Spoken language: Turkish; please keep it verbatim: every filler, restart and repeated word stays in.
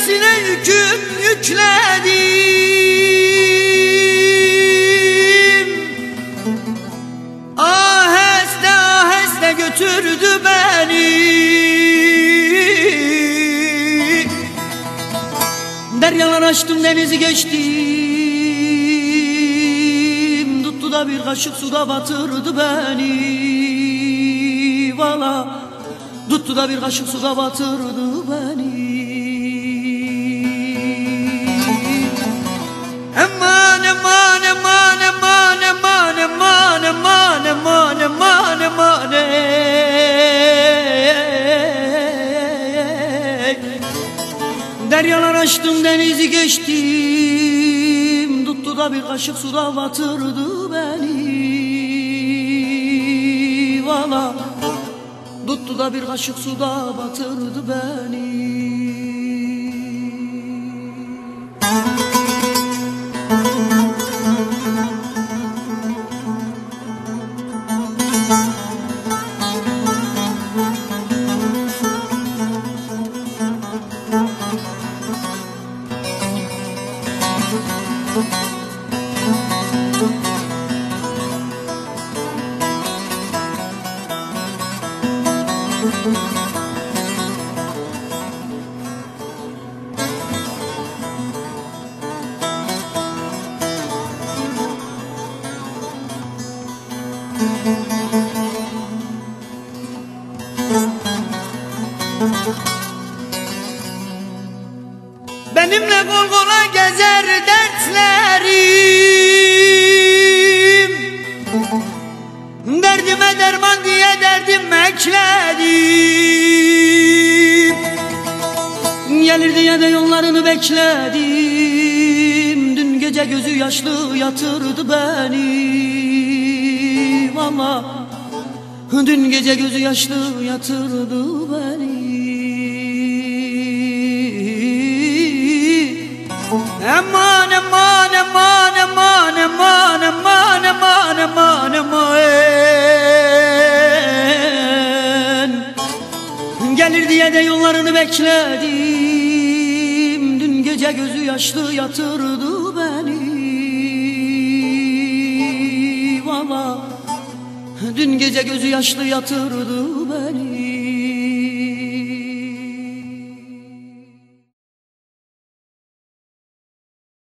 gemisine yüküm yükledim. Aheste aheste götürdü beni. Deryalar açtım, denizi geçtim. Tuttu da bir kaşık suda batırdı beni. Valla tuttu da bir kaşık suda batırdı beni. Eman eman eman eman eman eman eman eman eman eman deryalar açtım, denizi geçtim. Tuttu da bir kaşık suda batırdı beni. Valla tuttu da bir kaşık suda batırdı beni. Benimle kol kola gezer dertlerim. Derdime derman diye derdim ekledim. Gelir diye de yollarını bekledim. Dün gece gözü yaşlı yatırdı beni. Valla dün gece gözü yaşlı yatırdı beni. Eman eman eman eman eman eman eman eman eman gelir diye de yollarını bekledim. Dün gece gözü yaşlı yatırdı beni. Valla dün gece gözü yaşlı yatırdı beni.